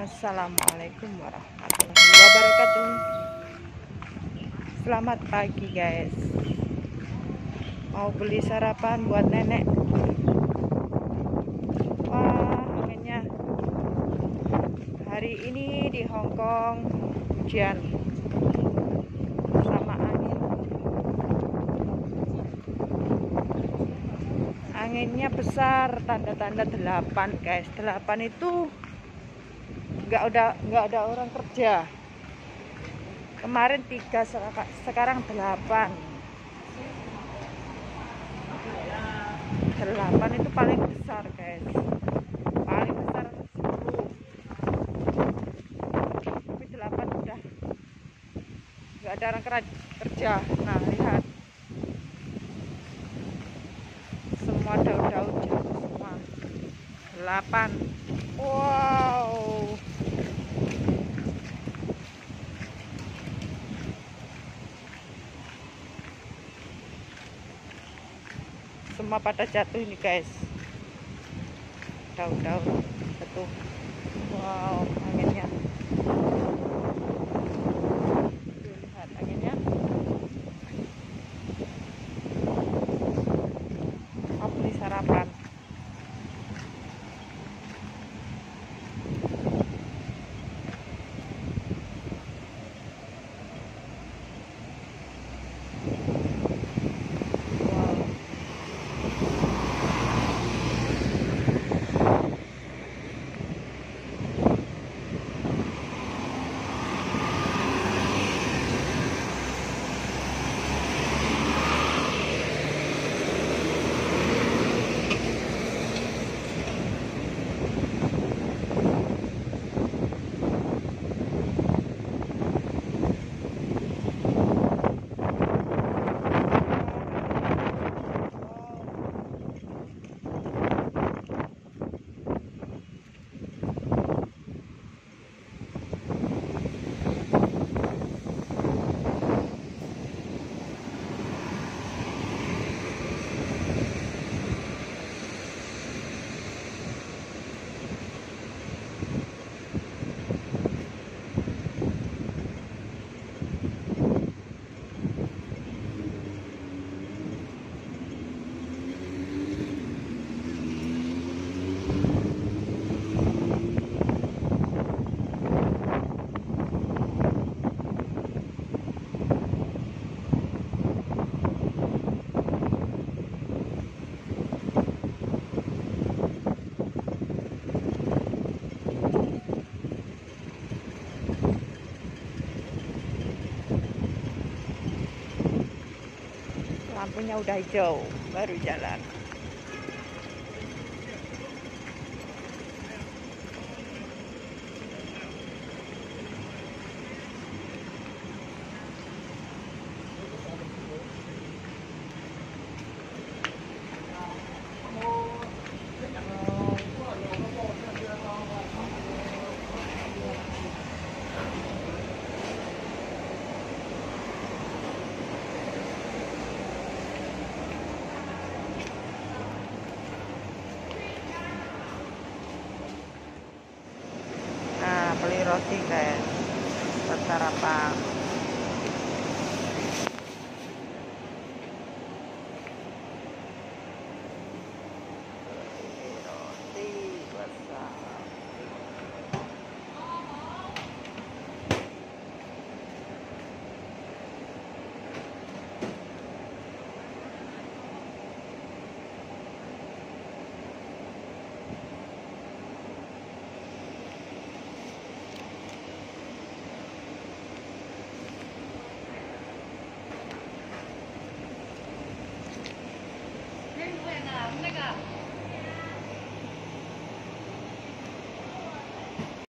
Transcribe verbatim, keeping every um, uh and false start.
Assalamualaikum warahmatullahi wabarakatuh. Selamat pagi guys. Mau beli sarapan buat nenek. Wah, anginnya hari ini di Hong Kong hujan sama angin. Anginnya besar, tanda-tanda delapan guys. Delapan itu nggak udah nggak ada orang kerja. Kemarin tiga, sekarang delapan. Delapan itu paling besar guys, paling besar sepuluh, tapi delapan udah nggak ada orang kerja. Nah lihat, semua daun-daun jatuh semua. Delapan. Wow, semua pada jatuh ini guys, daun-daun jatuh. Wow, anginnya, lihat anginnya. Mau beli sarapan. Lampunya udah hijau, baru jalan. Beli roti guys buat sarapan. Roti buat sarapan.